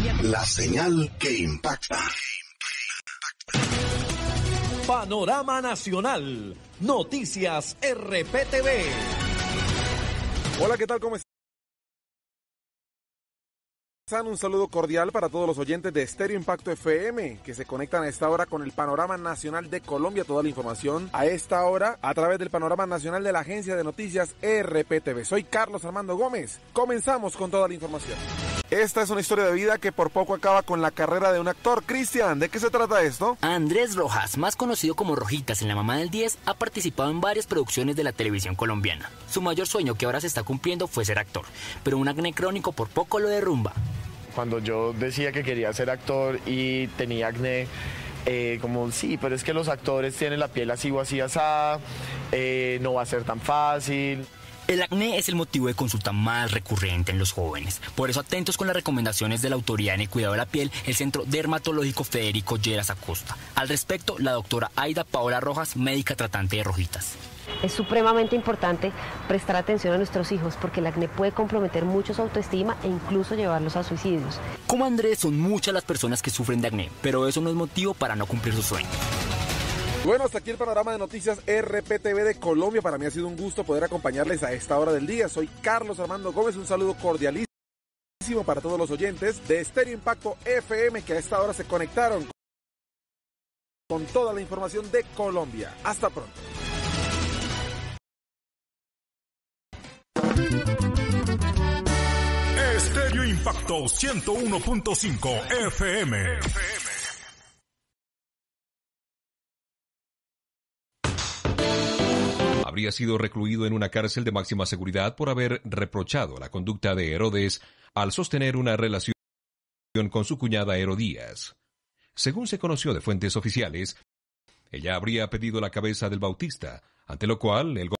La señal que impacta. Panorama Nacional. Noticias RPTV. Hola, ¿qué tal? ¿Cómo están? Un saludo cordial para todos los oyentes de Estéreo Impacto FM que se conectan a esta hora con el Panorama Nacional de Colombia. Toda la información a esta hora a través del Panorama Nacional de la Agencia de Noticias RPTV. Soy Carlos Armando Gómez. Comenzamos con toda la información. Esta es una historia de vida que por poco acaba con la carrera de un actor. Cristian, ¿de qué se trata esto? Andrés Rojas, más conocido como Rojitas en La Mamá del 10, ha participado en varias producciones de la televisión colombiana. Su mayor sueño, que ahora se está cumpliendo, fue ser actor, pero un acné crónico por poco lo derrumba. Cuando yo decía que quería ser actor y tenía acné, como sí, pero es que los actores tienen la piel así o así asada, no va a ser tan fácil. El acné es el motivo de consulta más recurrente en los jóvenes. Por eso, atentos con las recomendaciones de la Autoridad en el Cuidado de la Piel, el Centro Dermatológico Federico Lleras Acosta. Al respecto, la doctora Aida Paola Rojas, médica tratante de Rojitas. Es supremamente importante prestar atención a nuestros hijos porque el acné puede comprometer mucho su autoestima e incluso llevarlos a suicidios. Como Andrés, son muchas las personas que sufren de acné, pero eso no es motivo para no cumplir sus sueños. Bueno, hasta aquí el panorama de noticias RPTV de Colombia. Para mí ha sido un gusto poder acompañarles a esta hora del día. Soy Carlos Armando Gómez. Un saludo cordialísimo para todos los oyentes de Estéreo Impacto FM que a esta hora se conectaron con toda la información de Colombia. Hasta pronto. Estéreo Impacto 101.5 FM. Habría sido recluido en una cárcel de máxima seguridad por haber reprochado la conducta de Herodes al sostener una relación con su cuñada Herodías. Según se conoció de fuentes oficiales, ella habría pedido la cabeza del Bautista, ante lo cual el